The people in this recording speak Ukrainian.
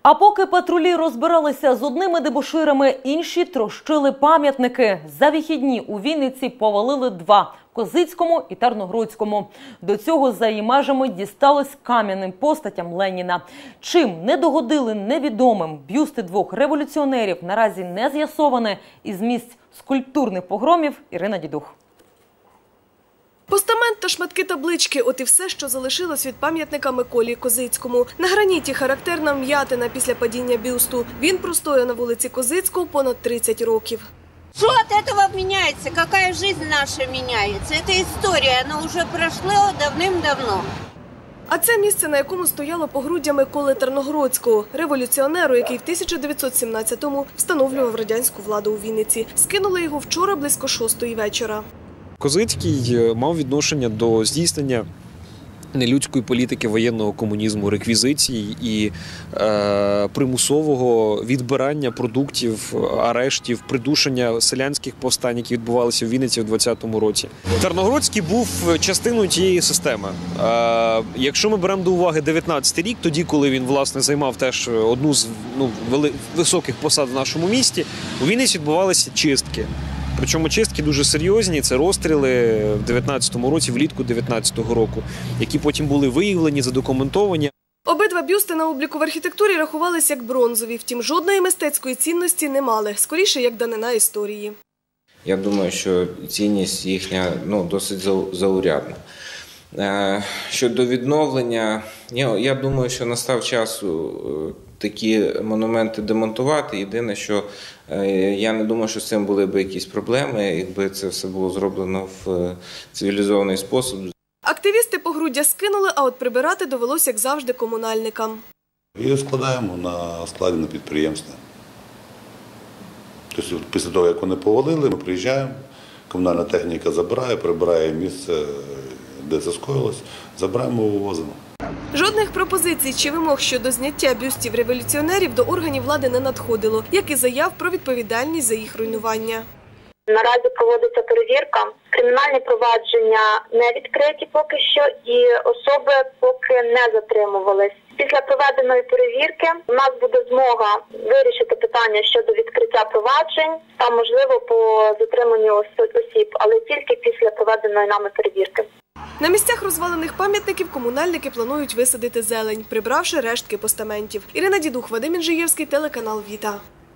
А поки патрулі розбиралися з одними дебоширами, інші трощили пам'ятники. За вихідні у Вінниці повалили 2 – Козицькому і Тарногородському. До цього за її межами дісталось кам'яним постатям Леніна. Чим не догодили невідомим бюсти 2 революціонерів, наразі не з'ясоване. Із місць скульптурних погромів Ірина Дідух. Постамент та шматки таблички – от і все, що залишилось від пам'ятника Миколі Козицькому. На граніті характерна вм'ятина після падіння бюсту. Він простояв на вулиці Козицького понад 30 років. Что от этого меняется? Какая жизнь наша меняется? Это история, она уже прошла давным-давно. А це місце, на якому стояло погруддя Миколи Тарногородського, революціонеру, який в 1917-му встановлював радянську владу у Вінниці. Скинули його вчора близько 6-ї вечора. Козицький мав відношення до здійснення нелюдської політики воєнного комунізму, реквізицій і примусового відбирання продуктів, арештів, придушення селянських повстань, які відбувалися в Вінниці в 20-му році. Тарногородський був частиною тієї системи. Якщо ми беремо до уваги 19-й рік, тоді, коли він, власне, займав теж одну з високих посад в нашому місті, у Вінниці відбувалися чистки. Причому чистки дуже серйозні, це розстріли в 19-му році, влітку 19-го року, які потім були виявлені, задокументовані. Обидва бюсти на обліку в архітектурі рахувалися як бронзові, втім жодної мистецької цінності не мали, скоріше як данина історії. Я думаю, що цінність їхня досить заурядна. Щодо відновлення, я думаю, що настав час такі монументи демонтувати. Єдине, що я не думаю, що з цим були б якісь проблеми, якби це все було зроблено в цивілізований спосіб. Активісти погруддя скинули, а от прибирати довелося, як завжди, комунальникам. Її складаємо на складі на підприємстві. Тобто після того, як вони повалили, ми приїжджаємо, комунальна техніка забирає, прибирає місце, де це скоїлось, забираємо, вивозимо. Жодних пропозицій чи вимог щодо зняття бюстів революціонерів до органів влади не надходило, як і заяв про відповідальність за їх руйнування. Наразі проводиться перевірка. Кримінальні провадження не відкриті поки що і особи поки не затримувались. Після проведеної перевірки у нас буде змога вирішити питання щодо відкриття проваджень та, можливо, по затриманню осіб, але тільки після проведеної нами перевірки. На місцях розвалених пам'ятників комунальники планують висадити зелень, прибравши рештки постаментів. Ірина Дідух, Вадим Інжиєвський, телеканал «Віта».